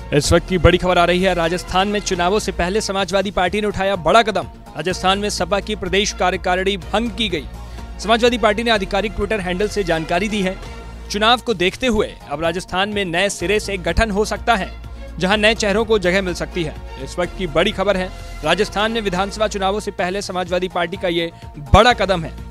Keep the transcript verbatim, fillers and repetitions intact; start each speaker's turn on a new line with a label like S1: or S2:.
S1: इस वक्त की बड़ी खबर आ रही है। राजस्थान में चुनावों से पहले समाजवादी पार्टी ने उठाया बड़ा कदम। राजस्थान में सपा की प्रदेश कार्यकारिणी भंग की गई। समाजवादी पार्टी ने आधिकारिक ट्विटर हैंडल से जानकारी दी है। चुनाव को देखते हुए अब राजस्थान में नए सिरे से गठन हो सकता है, जहां नए चेहरों को जगह मिल सकती है। इस वक्त की बड़ी खबर है, राजस्थान में विधानसभा चुनावों से पहले समाजवादी पार्टी का ये बड़ा कदम है।